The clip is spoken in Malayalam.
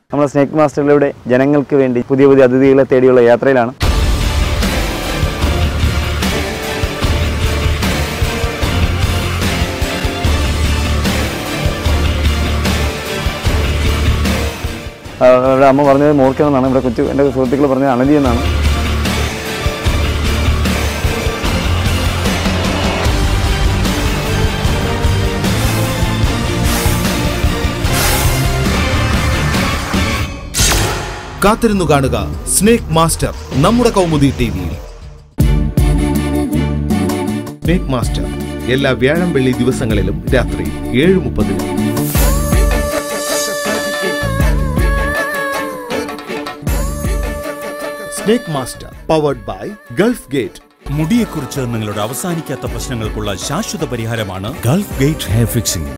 നമ്മുടെ സ്നേക്ക് മാസ്റ്ററിലൂടെ ജനങ്ങൾക്ക് വേണ്ടി പുതിയ പുതിയ അതിഥികളെ തേടിയുള്ള യാത്രയിലാണ്. ഇവിടെ അമ്മ പറഞ്ഞത് മോർക്കണമെന്നാണ്, ഇവിടെ എൻ്റെ സുഹൃത്തുക്കൾ പറഞ്ഞത് അണലി എന്നാണ്. കാത്തിരുന്നു കാണുക സ്നേക്ക് മാസ്റ്റർ നമ്മുടെ കൗമുദി ടിവിയിൽ. സ്നേക്ക് മാസ്റ്റർ എല്ലാ വ്യാഴം വെള്ളി ദിവസങ്ങളിലും രാത്രി 7:30. Snake master powered by gulf gate. മുടിയെക്കുറിച്ച് നിങ്ങളുടെ അവസാനിക്കാത്ത പ്രശ്നങ്ങൾക്കുള്ള ശാശ്വത പരിഹാരമാണ് ഗൾഫ് ഗേറ്റ് ഹെയർ ഫിക്സിംഗ്.